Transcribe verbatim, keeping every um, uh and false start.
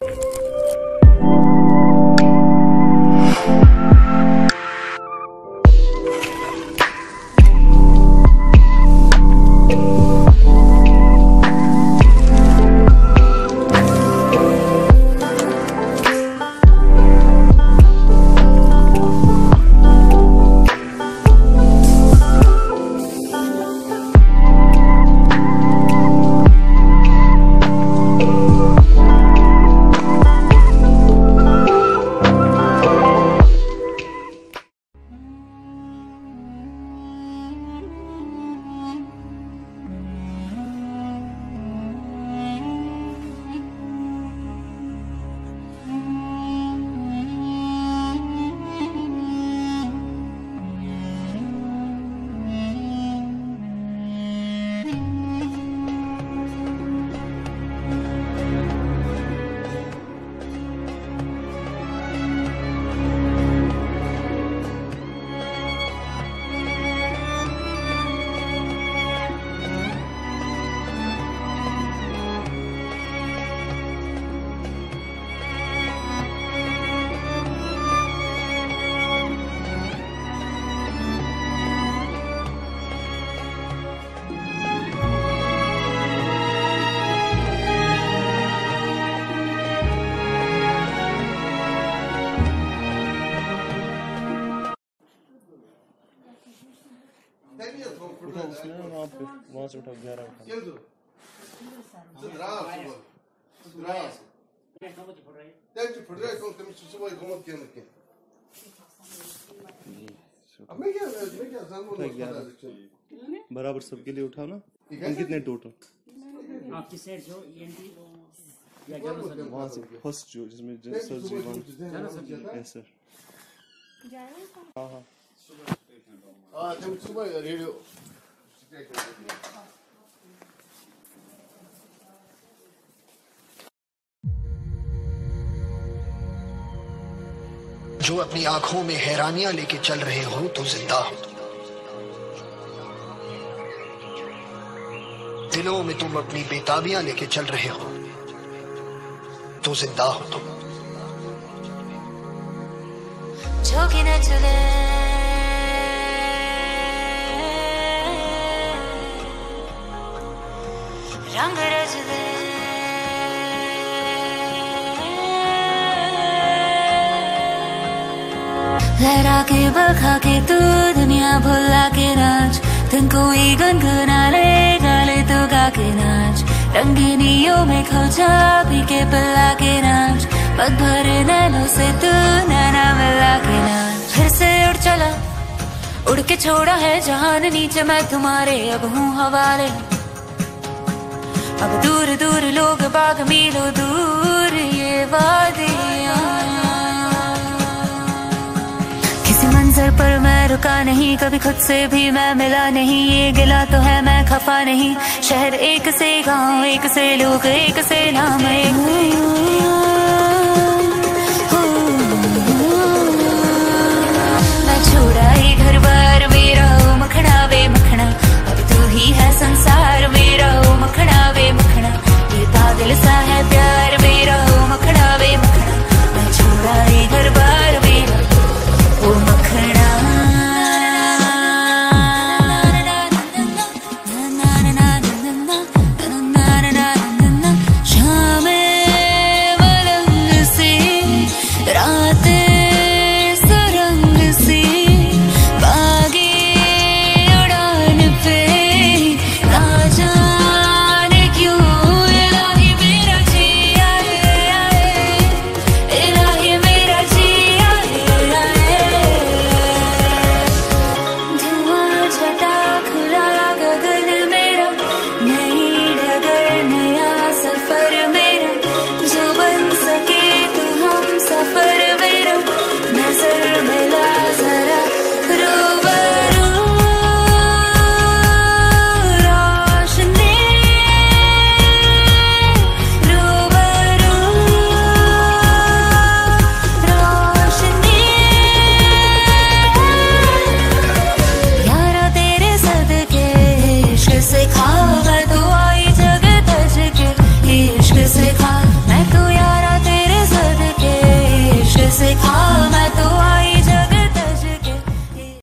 उठा उसने वहाँ पे वहाँ से उठा ग्यारह उठा बराबर सबके लिए उठा ना। हम कितने टोटल आपकी सेट जो वहाँ से फर्स्ट जो जिसमें सर्जरी वन यस सर। हाँ हाँ 아, 지금 수고해요, रेडियो। जो अपनी आंखों में हैरानियां लेके चल रहे हो तो जिंदा हो, दिलों में तुम अपनी बेताबियां लेके चल रहे हो तो जिंदा हो तुम। 저기 내 쪽에 रंग रच दे लहरा के बखा के तू दुनिया भुला के नाच, दिन कोई गनगना ले गाले तो गा के नाच, रंगीनियों में खो जा पी के पिला के नाच, पग भरे नैनों से तू नैना मिला के नाच। फिर से उड़ चला उड़ के छोड़ा है जहान नीचे मैं तुम्हारे अब हूँ हवाले, अब दूर दूर लोग बाग मीलों दूर ये वादियाँ। किसी मंजर पर मैं रुका नहीं, कभी खुद से भी मैं मिला नहीं, ये गिला तो है मैं खफा नहीं, शहर एक से गाँव एक से लोग एक से नाम एक